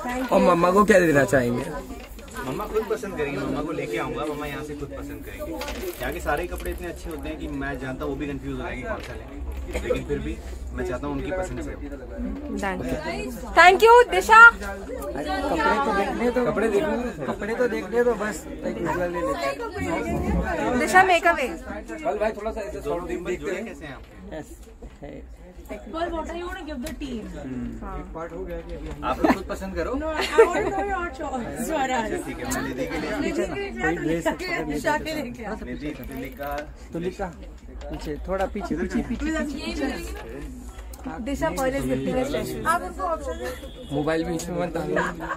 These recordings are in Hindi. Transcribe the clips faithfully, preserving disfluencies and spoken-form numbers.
और मम्मा को क्या देना चाहेंगे? मम्मा खुद पसंद करेंगी, मम्मा को लेके आऊंगा, मम्मा यहाँ से खुद पसंद करेंगी। यहाँ के सारे कपड़े इतने अच्छे होते हैं कि मैं जानता हूँ वो भी कंफ्यूज हो जाएगी कौन सा लेंगे, लेकिन फिर भी मैं चाहता हूँ उनकी पसंद से। Thank you Disha. कपड़े तो देखने तो कपड़े देखने कपड़े तो देखने तो बस एक विजुअल ले लेते हैं। दिशा मेकअप है। कल भाई थोड़ा सा ऐसे दोनों दिन देखते हैं कैसे हैं आप। Well, what are you going to give the team? Part हो गया कि आप लोग खुद पसंद करो। No, I want to know your choice. अच्छा ठीक है, मैं निधि के लिए दिशा के लिए क्या? निधि तुलिका तुलिका पीछे थोड़ा पीछे पीछे पीछे दिशा पहले गिफ्टिंग है स्पेशल। आप उनको ऑप्शन मोबाइल बीच में मत डालो।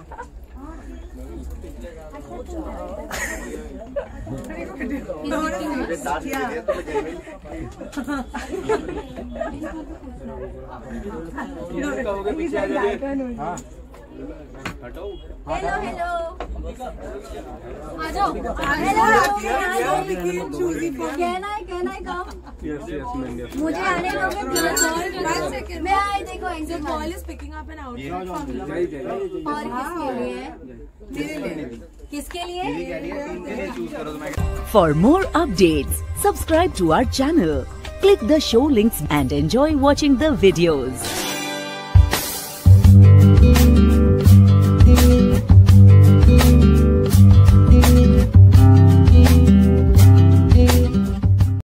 हटो। हेलो हेलो आ जाओ। हेलो कहना है कहना है काम। मुझे आने दो, मैं मैं आई देखो exit call is picking up an outfit और किसके लिए किसके लिए For more updates, subscribe to our channel, click the show links and enjoy watching the videos.